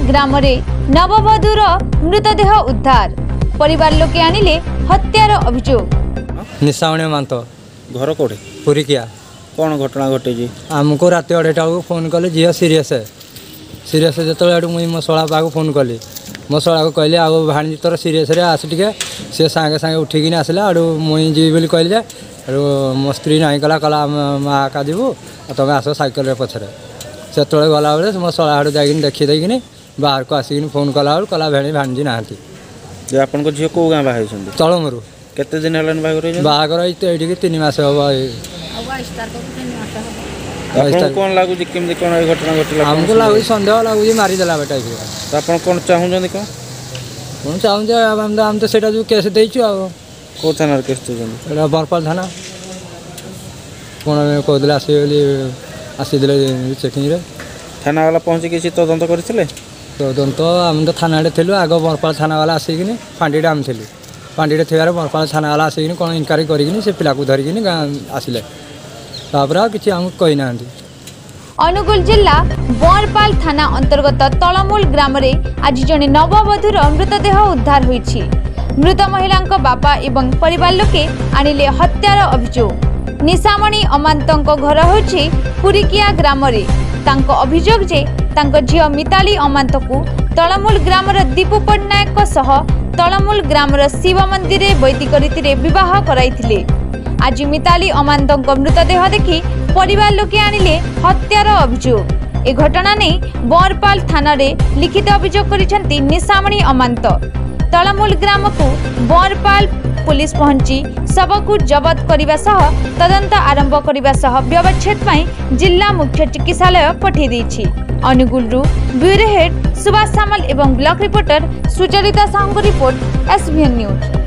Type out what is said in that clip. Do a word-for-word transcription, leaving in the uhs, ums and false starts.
ग्राम रे नववधूर मृतदेह उद्धार परिवार लोके आनिले हत्यार अभियोग। निशामणी मांत घर कौटे पूरी किया कौन घटना घटे आमको रात अढ़ाईटा बेलू फोन कले झील सीरीयस सीरीयस जो मुझे मो शला पाक फोन कली मो शला को कहली आउ भाणी तोर सीरीयस आस टे सी सागे सागे उठिकी आसला आड़ मुई जी बोली कहली आड़ मो स्त्री ना कला कला माँ का जीवु तुम आस सैकल पछरे से गला बेले मो शला आड़ जा देखी देकिन बाहर को आसिक फोन कला बेलू कला भेणी भाणी ना आपन झील कौ गाँ बाहर तलमरू केते दिन है बाहर बाहर ये तीन मस हम कौन लगुच कमी कौन घटना घटना आमको लगुच सन्देह लगुच मारिदेला बेटा आप कौन चाहूँ कौन कौन चाहूँ आम तो सेटा जो केस देचु आ कौ थाना केस देते बरपाल थाना कौन कहते आसवे आसीदे चेकिंग थाना वाला पहुँची किसी तदंत करते तदंत आम तो थाना थिलु आग बरपाल थाना वाला आसिक फांडी आम थिलु फांडी थे बरपाल थाना वाला आसिक कौन इनक्वारी कर पिला को धरिकी गाँ आसिले कि कही ना। अनुगुल जिला बरपाल थाना अंतर्गत तलमूल ग्राम रे आज जने नववधूर मृतदेह उद्धार होईछि। मृत महिला बापा एवं परिवार लोके आनिले हत्यार अभियोग। निशामणी अमांतଙ୍କ घर होछि पुरिकिया ग्राम रे तांको अभियोग जे तांको झियो मिताली अमांत को तलमूल ग्राम रे दीपू पटनायक सह तलमूल ग्राम रे शिव मंदिर रे वैदिक रीति रे विवाह कराइथिले। आज मिताली अमांतଙ୍କ मृतदेह देखि परिवार लोके आनिले हत्यार अभियोग। ए घटना नै बरपाल थाना रे लिखित अभियोग करिसेंती निशामणी अमांत। तलमूल ग्राम को बरपाल पुलिस पहुंची शव जबत करने सह तदंत आरंभ करने सह व्यवच्छेद पई जिला मुख्य चिकित्सालय पठै दैछि। अनुगुल रु ब्यूरो हेड सुभाष सामल एवं block reporter Sucharita Sahu report SBN news.